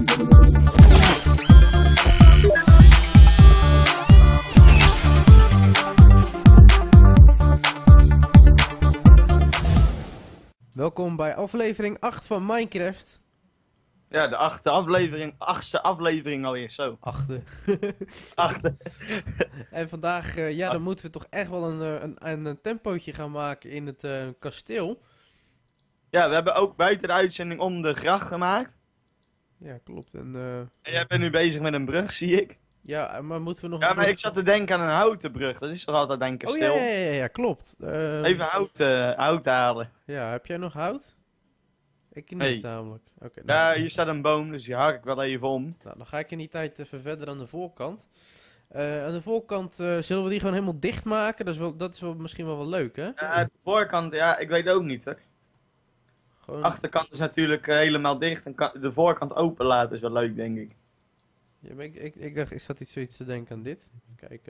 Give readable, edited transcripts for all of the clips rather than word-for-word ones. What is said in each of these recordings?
Welkom bij aflevering 8 van Minecraft. Ja, de achtste aflevering alweer, zo. Achte. Achte. En vandaag, dan moeten we toch echt wel een tempootje gaan maken in het kasteel. Ja, we hebben ook buiten de uitzending om de gracht gemaakt. Ja, klopt. En Jij bent nu bezig met een brug, zie ik. ja, maar moeten we nog... Ja, maar ik zat te denken aan een houten brug. Dat is toch altijd bij een Oh kasteel? ja, klopt. Even hout halen. Ja, heb jij nog hout? Ik niet Nee. namelijk. Oké, Ja, nou, hier staat een boom, dus die hak ik wel even om. nou, dan ga ik in die tijd even verder aan de voorkant. Aan de voorkant zullen we die gewoon helemaal dicht maken. Dat is wel misschien wel leuk, hè? Ja, de voorkant, ja, ik weet ook niet hoor. Gewoon... De achterkant is natuurlijk helemaal dicht en de voorkant open laten is wel leuk, denk ik. Ja, maar ik dacht, ik zat iets zoiets te denken aan dit. Kijk,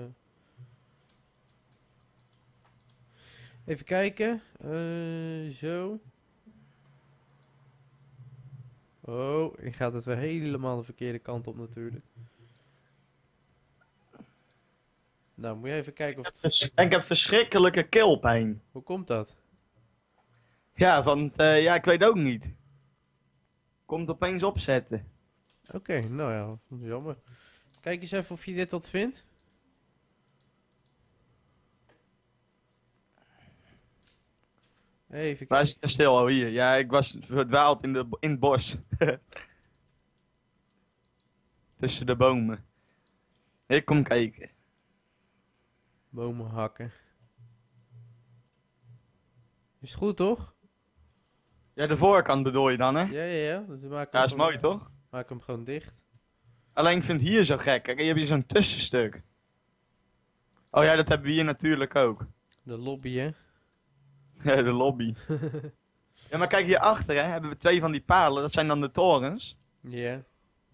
even kijken. Zo. Oh, ik gaat het weer helemaal de verkeerde kant op natuurlijk. Nou, moet je even kijken of... En ik heb verschrikkelijke keelpijn. Hoe komt dat? Ja, want ja, ik weet ook niet. Komt opeens opzetten. Oké, nou ja, jammer. Kijk eens even of je dit wat vindt. Even Waar kijken. is het kasteel? Oh, hier. Ja, ik was verdwaald in het bos. Tussen de bomen. Ik kom kijken. Bomen hakken. Is het goed, toch? Ja, de voorkant bedoel je dan, hè? Ja. Dus we maken Ja, hem is gewoon- mooi, toch? Maak hem gewoon dicht. Alleen ik vind hier zo gek. Kijk, hier heb je zo'n tussenstuk. Oh ja, dat hebben we hier natuurlijk ook. De lobby, hè? Ja, de lobby. Ja, maar kijk, hierachter, hè, hebben we twee van die palen. Dat zijn dan de torens. Ja.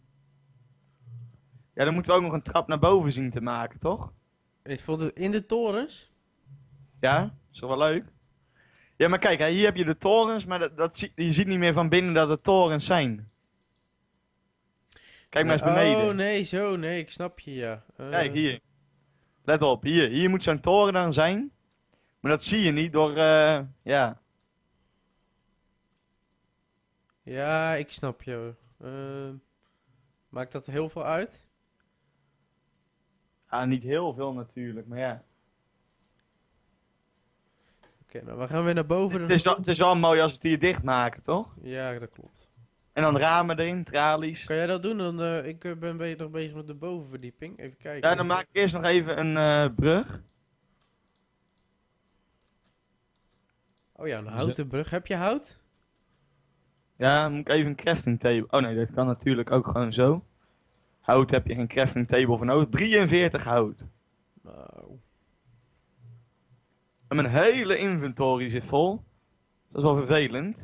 Ja, dan moeten we ook nog een trap naar boven zien te maken, toch? Ik vond het in de torens. Ja, is toch wel leuk? Ja, maar kijk, hè, hier heb je de torens, maar je ziet niet meer van binnen dat het torens zijn. Kijk maar eens beneden. Oh, nee, zo, nee, ik snap je, ja. Kijk, hier. Let op, hier. Hier moet zo'n toren dan zijn. Maar dat zie je niet door, ja. Ja, ik snap je. Maakt dat heel veel uit? Ah, niet heel veel natuurlijk, maar ja. Oké, nou, we gaan weer naar boven. Het is wel mooi als we het hier dicht maken, toch? Ja, dat klopt. En dan ramen erin, tralies. Kan jij dat doen? Dan, ik ben nog bezig met de bovenverdieping. Even kijken. Ja, dan maak ik eerst nog even een brug. Oh ja, een houten brug. Heb je hout? Ja, dan moet ik even een crafting table. Oh nee, dat kan natuurlijk ook gewoon zo. Hout heb je geen crafting table voor nodig. 43 hout. Nou, En mijn hele inventory zit vol. Dat is wel vervelend.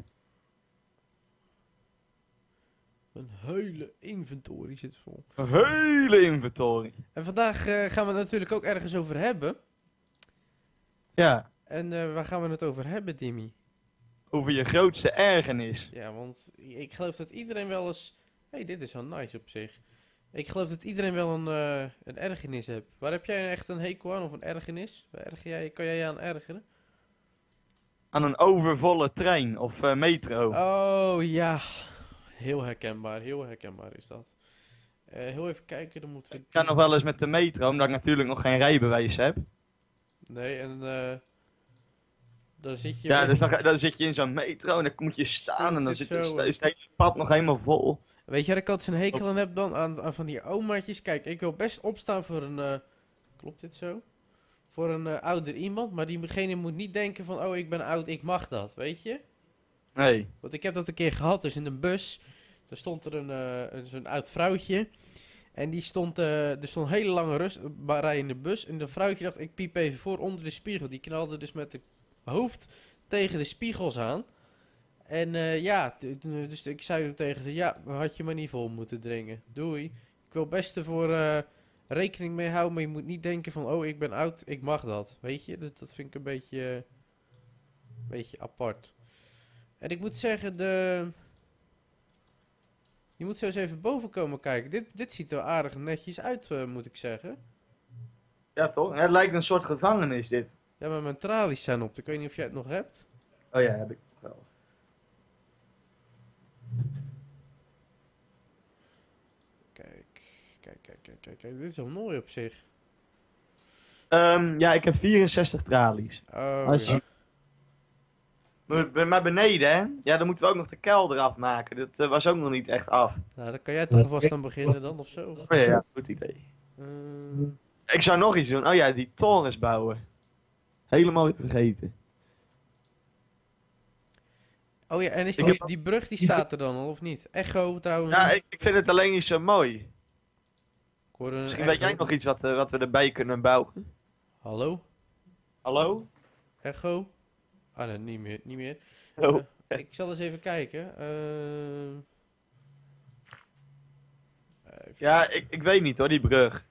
een hele inventory zit vol. Een hele inventory. En vandaag gaan we het natuurlijk ook ergens over hebben. Ja, En waar gaan we het over hebben, Dimmy? over je grootste ergernis. Ja, want ik geloof dat iedereen wel eens... Hey, dit is wel nice op zich. Ik geloof dat iedereen wel een ergernis heeft. Waar heb jij echt een hekel aan of een ergernis? Kan jij je aan ergeren? Aan een overvolle trein of metro. Oh ja, heel herkenbaar is dat. Heel even kijken, dan moeten we... Ik ga nog wel eens met de metro, omdat ik natuurlijk nog geen rijbewijs heb. Nee, en dan zit je... Ja, met- dus dan zit je in zo'n metro en dan moet je staan en dan Stinkt zit het zo, is het hele pad nog helemaal vol. Weet je waar ik altijd zo'n hekel aan heb dan? Aan van die omaatjes. Kijk, ik wil best opstaan voor een... klopt dit zo? Voor een ouder iemand, maar diegene moet niet denken van... Oh, ik ben oud, ik mag dat, weet je? Nee. Want ik heb dat een keer gehad, dus in een bus. Daar stond er zo'n oud vrouwtje. En die stond, er stond een hele lange rij in de bus. En dat vrouwtje dacht, ik piep even voor onder de spiegel. Die knalde dus met het hoofd tegen de spiegels aan. En dus ik zei tegen haar, ja, had je maar niet vol moeten dringen. Doei. Ik wil best ervoor rekening mee houden, maar je moet niet denken van, oh, ik ben oud, ik mag dat. Weet je, dat vind ik een beetje apart. En ik moet zeggen, Je moet zo eens even boven komen kijken. Dit ziet er aardig netjes uit, moet ik zeggen. Ja, toch? Ja, het lijkt een soort gevangenis, dit. Ja, maar mijn tralies zijn op. Ik weet niet of jij het nog hebt. Oh ja, heb ik wel. Kijk, kijk. Dit is wel mooi op zich. Ja, ik heb 64 tralies. Oh, Als ja. je... Maar beneden, hè? Ja, dan moeten we ook nog de kelder afmaken. Dat was ook nog niet echt af. Nou, dan kan jij toch alvast aan beginnen dan, of zo? Oh ja, ja, goed idee. Eh, Ik zou nog iets doen. Oh ja, die torens bouwen. Helemaal vergeten. oh ja, en is Ik die, heb- die brug die staat er dan al, of niet? Echo trouwens. Ja, ik vind het alleen niet zo mooi. Ik hoorde een Misschien weet jij echo. nog iets wat we erbij kunnen bouwen. Hallo? Hallo? Echo? Ah, nee, niet meer. Oh. Ik zal eens even kijken. Even Ja, kijken. ik weet niet hoor, die brug.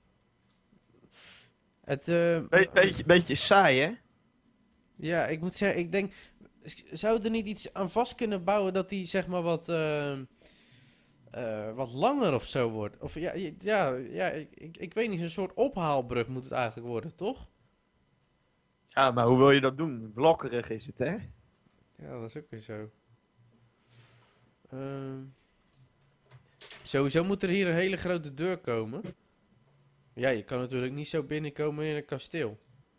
Het, Beetje saai, hè? ja, ik moet zeggen, ik denk, zou er niet iets aan vast kunnen bouwen dat die zeg maar wat langer of zo wordt? Of ja, ik weet niet, een soort ophaalbrug moet het eigenlijk worden, toch? Ja, maar hoe wil je dat doen? Blokkerig is het, hè? Ja, dat is ook weer zo. Ehm, Sowieso moet er hier een hele grote deur komen. Ja, je kan natuurlijk niet zo binnenkomen in een kasteel.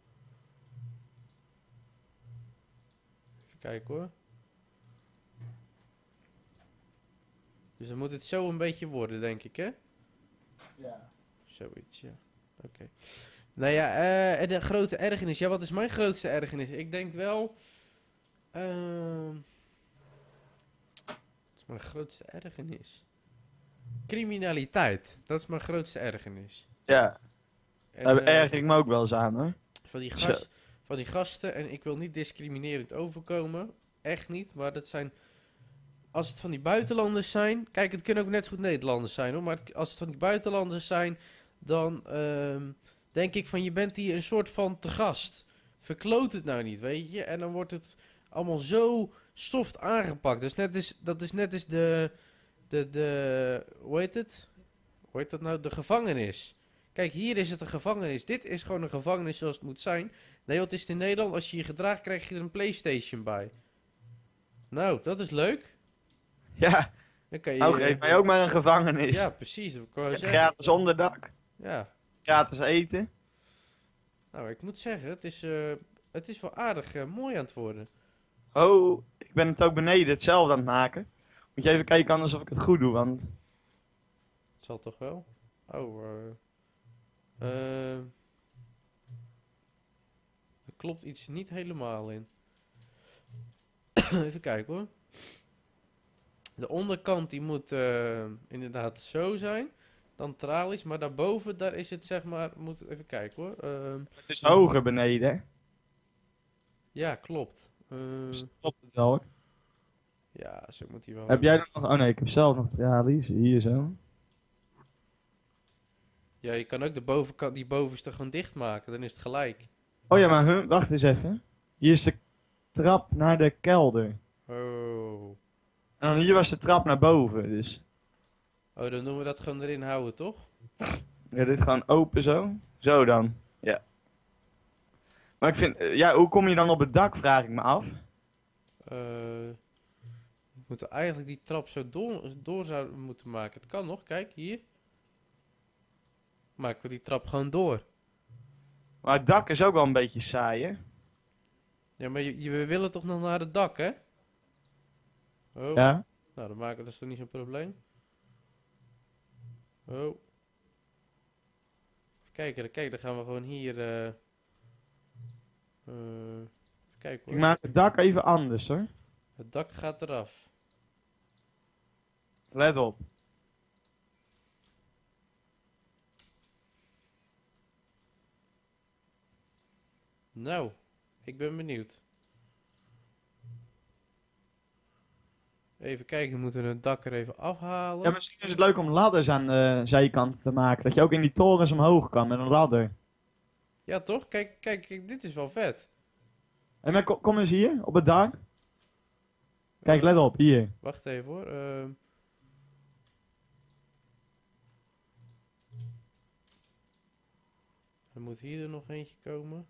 Even kijken hoor. Dus dan moet het zo een beetje worden, denk ik, hè? Ja. Zoiets, ja. Oké. Nou ja, en de grote ergernis. Ja, wat is mijn grootste ergernis? Ik denk wel... wat is mijn grootste ergernis? Criminaliteit. Dat is mijn grootste ergernis. Ja, En, daar erger ik me ook wel eens aan, hoor. van die, Zo. van die gasten, en ik wil niet discriminerend overkomen. Echt niet, maar dat zijn... Als het van die buitenlanders zijn... Kijk, het kunnen ook net zo goed Nederlanders zijn, hoor. Maar als het van die buitenlanders zijn... Dan denk ik van, je bent hier een soort van te gast. Verkloot het nou niet, weet je? En dan wordt het allemaal zo stoft aangepakt. Dus dat is net als de hoe heet het? Hoe heet dat nou? De gevangenis. Kijk, hier is het een gevangenis. Dit is gewoon een gevangenis zoals het moet zijn. Nee, wat is het in Nederland? Als je je gedraagt, krijg je er een PlayStation bij. Nou, dat is leuk. Ja, Dan kan je... nou geef mij ook maar een gevangenis. Ja, precies. Dat wou ik Met zeggen. gratis onderdak, Ja. gratis eten. Nou, ik moet zeggen, het is wel aardig mooi aan het worden. Oh, ik ben het ook beneden hetzelfde aan het maken. Moet je even kijken anders of ik het goed doe, want... Het zal toch wel? Oh, er klopt iets niet helemaal in. Even kijken hoor. De onderkant die moet inderdaad zo zijn. Dan tralies, maar daarboven, daar is het zeg maar... Even kijken hoor. Het is hoger beneden, hè? Ja, klopt. Dus klopt het wel, hoor. Ja, zo moet hij wel. Heb jij er nog... Oh nee, ik heb zelf nog tralies. Hier zo. Ja, je kan ook de bovenkant, die bovenste gewoon dichtmaken. Dan is het gelijk. Oh ja, maar wacht eens even. Hier is de trap naar de kelder. Oh. En dan hier was de trap naar boven, dus... Oh, dan doen we dat gewoon erin houden, toch? Ja, dit gewoon open zo. Zo dan. Ja. Maar ik vind... ja, hoe kom je dan op het dak, vraag ik me af. We moeten eigenlijk die trap zo door zouden moeten maken. Het kan nog, kijk, hier. Maken we die trap gewoon door. Maar het dak is ook wel een beetje saai, hè? Ja, maar we willen toch nog naar het dak, hè? Oh, Ja. nou, dan maken we dat is toch niet zo'n probleem? Oh. Even kijken, kijk, dan gaan we gewoon hier... even kijken Ik hoor. maak het dak even anders, hoor. Het dak gaat eraf. Let op. Nou, ik ben benieuwd. Even kijken, we moeten het dak er even afhalen. Ja, misschien is het leuk om ladders aan de zijkant te maken. Dat je ook in die torens omhoog kan met een ladder. Ja, toch? Kijk, dit is wel vet. En maar kom eens hier, op het dak. Kijk, let op, hier. Wacht even hoor. Dan moet hier er nog eentje komen.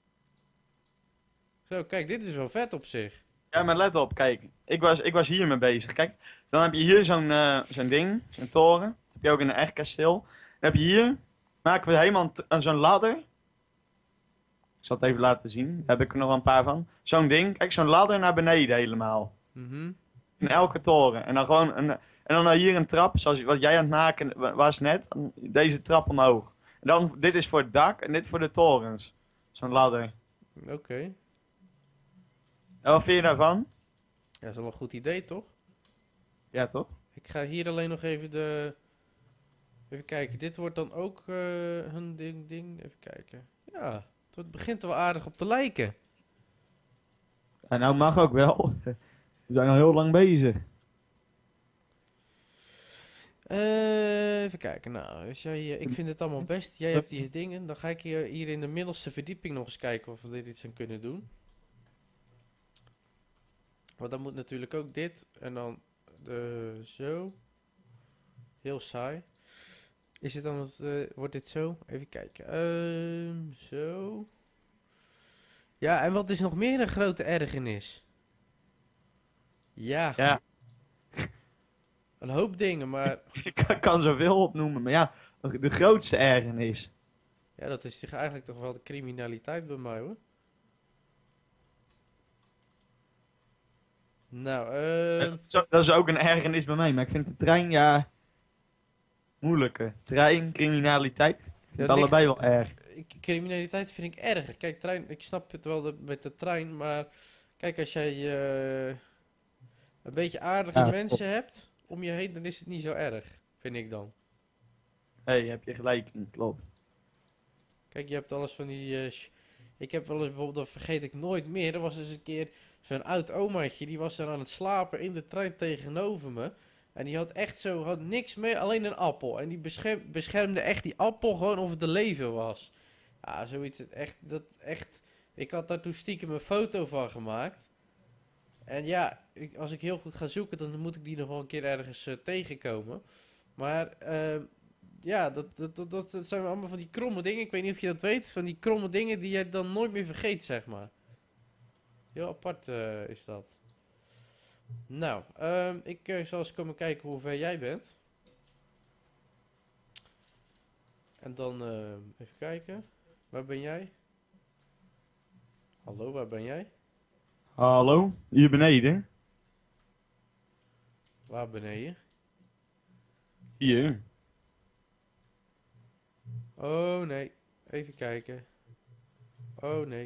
Zo, kijk, dit is wel vet op zich. Ja, maar let op, kijk. Ik was hier mee bezig. Kijk, dan heb je hier zo'n ding, zo'n toren. Dat heb je ook in een echt kasteel. Dan heb je hier, maken we helemaal zo'n ladder. Ik zal het even laten zien. Daar heb ik er nog wel een paar van. Zo'n ding, kijk, zo'n ladder naar beneden helemaal. Mhm. In elke toren. En dan gewoon en dan hier een trap, zoals wat jij aan het maken was net. Deze trap omhoog. En dan, dit is voor het dak en dit voor de torens. Zo'n ladder. Oké. En wat vind je daarvan? Ja, dat is wel een goed idee, toch? Ja, toch? Ik ga hier alleen nog even de... Even kijken, dit wordt dan ook een ding. Even kijken. Ja, het begint er wel aardig op te lijken. Ja, nou mag ook wel. We zijn al heel lang bezig. Even kijken, nou, als jij, ik vind het allemaal best. Jij hebt die dingen. Dan ga ik hier in de middelste verdieping nog eens kijken of we er iets aan kunnen doen. Want dan moet natuurlijk ook dit. En dan zo. Heel saai. Is het dan, wordt dit zo? Even kijken. Zo. Ja, en wat is nog meer een grote ergernis? Ja, Ja, een hoop dingen, maar ik kan zoveel opnoemen. Maar ja, de grootste ergernis. ja, dat is eigenlijk toch wel de criminaliteit bij mij, hoor. Nou, Dat is ook een ergernis bij mij. Maar ik vind de trein, ja, moeilijker. Trein, criminaliteit. Ik vind het ligt- allebei wel erg. criminaliteit vind ik erger. Kijk, trein, ik snap het wel met de trein, maar kijk, als jij een beetje aardige Ja, mensen hebt om je heen, dan is het niet zo erg, vind ik dan. Hé, heb je gelijk in, klopt. Kijk, je hebt alles van die... ik heb wel eens bijvoorbeeld, dat vergeet ik nooit meer. Er was eens een keer zo'n oud omaatje, die was dan aan het slapen in de trein tegenover me. En die had echt zo, had niks mee, alleen een appel. En die beschermde echt die appel gewoon of het te leven was. Ja, zoiets, echt... Ik had daar toen stiekem een foto van gemaakt. En ja, als ik heel goed ga zoeken, dan moet ik die nog wel een keer ergens tegenkomen. Maar ja, dat zijn allemaal van die kromme dingen. Ik weet niet of je dat weet. Van die kromme dingen die je dan nooit meer vergeet, zeg maar. Heel apart is dat. Nou, ik zal eens komen kijken hoe ver jij bent. En dan even kijken. Waar ben jij? Hallo, waar ben jij? Hallo, hier beneden. Waar beneden? Hier. Oh nee, even kijken. Oh nee.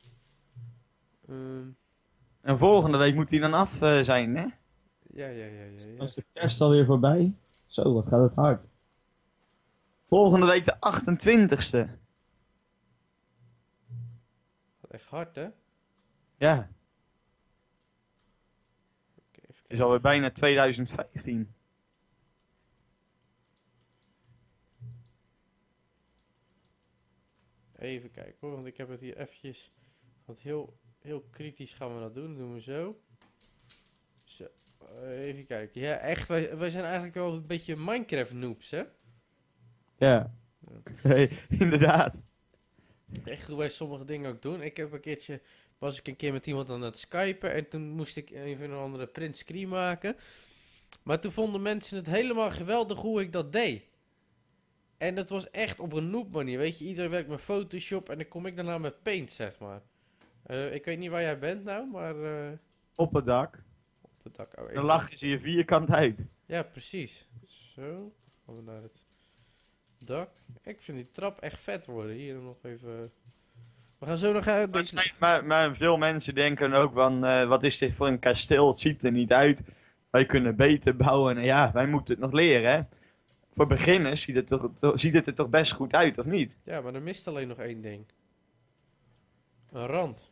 Ehm, En volgende week moet hij dan af zijn, hè? ja. Dan is de kerst alweer voorbij. Zo, wat gaat het hard. Volgende week de 28ste. Gaat echt hard, hè? Ja, Oké, even het is kijken. alweer bijna 2015. Even kijken hoor, want ik heb het hier eventjes... Want heel kritisch gaan we dat doen. Doen we zo. Zo. Even kijken. Ja, echt, wij zijn eigenlijk wel een beetje Minecraft noobs, hè? Ja, inderdaad. Echt hoe wij sommige dingen ook doen. Ik heb een keertje... Was ik een keer met iemand aan het skypen en toen moest ik een of andere print screen maken. Maar toen vonden mensen het helemaal geweldig hoe ik dat deed. En dat was echt op een noob manier. Weet je, iedereen werkt met Photoshop en dan kom ik daarna met Paint, zeg maar. Ik weet niet waar jij bent nou, maar Op het dak. op het dak. Oh, Dan lach je ze je vierkant uit. Ja, precies. Zo, gaan we naar het dak. Ik vind die trap echt vet worden. Hier nog even... We gaan zo nog uit... Maar veel mensen denken ook van, wat is dit voor een kasteel? Het ziet er niet uit. Wij kunnen beter bouwen. En ja, wij moeten het nog leren, hè. Voor beginners ziet het er toch best goed uit, of niet? Ja, maar er mist alleen nog één ding. Een rand.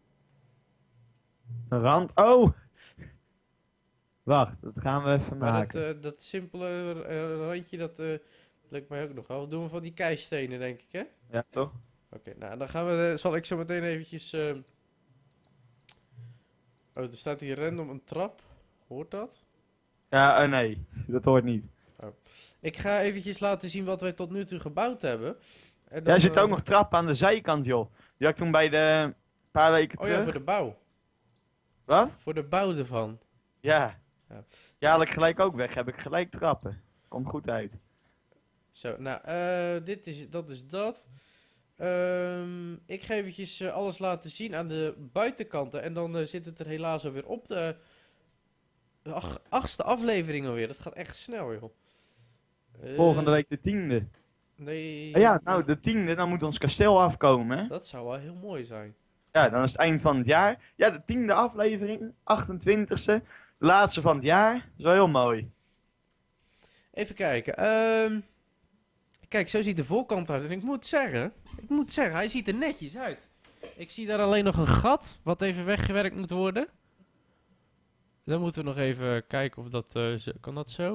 Een rand. Oh! Wacht, dat gaan we even Maar maken. dat simpele randje, dat lukt mij ook nog wel. Doen we van die keistenen, denk ik, hè? Ja, toch? Oké, nou, dan gaan we, zal ik zo meteen eventjes... Oh, er staat hier random een trap. Hoort dat? Ja, nee. Dat hoort niet. Ik ga eventjes laten zien wat wij tot nu toe gebouwd hebben. En Ja, er zitten ook nog trappen aan de zijkant, joh. Die had ik toen bij de paar weken Oh terug. ja, voor de bouw. Wat? Voor de bouw ervan. Ja. Ja. Ja, haal ik gelijk ook weg. Heb ik gelijk trappen. Komt goed uit. Zo, nou, dat is dat. Ik ga eventjes alles laten zien aan de buitenkanten. En dan zit het er helaas alweer op. De 8e aflevering alweer. Dat gaat echt snel, joh. Volgende week de 10e. Nee. Ja, nou, de 10e, dan moet ons kasteel afkomen, hè? Dat zou wel heel mooi zijn. Ja, dan is het eind van het jaar. Ja, de 10e aflevering, 28e. De laatste van het jaar. Dat is wel heel mooi. Even kijken. Kijk, zo ziet de voorkant uit. En ik moet zeggen, hij ziet er netjes uit. Ik zie daar alleen nog een gat, wat even weggewerkt moet worden. Dan moeten we nog even kijken of dat... kan dat zo?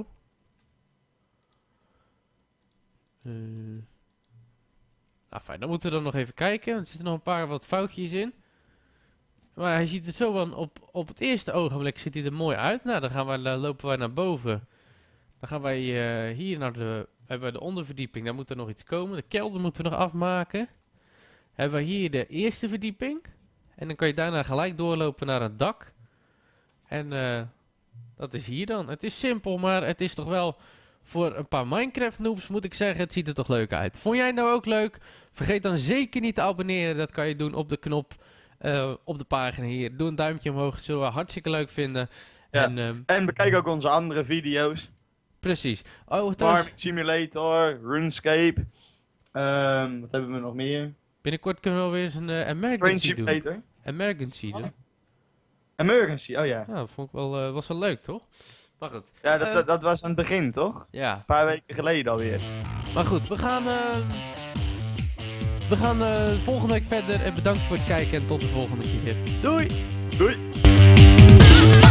Nou fijn, dan moeten we dan nog even kijken. Er zitten nog een paar wat foutjes in. Maar hij ziet er zo van, op het eerste ogenblik ziet hij er mooi uit. Nou, dan lopen wij naar boven. Dan gaan wij hier naar hebben we de onderverdieping. Daar moet er nog iets komen. De kelder moeten we nog afmaken. Hebben we hier de eerste verdieping. En dan kan je daarna gelijk doorlopen naar het dak. En dat is hier dan. Het is simpel, maar het is toch wel... Voor een paar Minecraft noobs moet ik zeggen, het ziet er toch leuk uit. Vond jij het nou ook leuk? Vergeet dan zeker niet te abonneren. Dat kan je doen op de knop op de pagina hier. Doe een duimpje omhoog, dat zullen we hartstikke leuk vinden. Ja. En bekijk ook onze andere video's. Precies. Oh, Farming Simulator, RuneScape. Wat hebben we nog meer? Binnenkort kunnen we wel weer eens een emergency doen. Simulator. Emergency doen. Emergency, oh ja. Ja, dat vond ik wel, was wel leuk, toch? Maar goed. Ja, dat was aan het begin, toch? Ja. Een paar weken geleden alweer. Maar goed, we gaan volgende week verder. En bedankt voor het kijken en tot de volgende keer. Doei! Doei!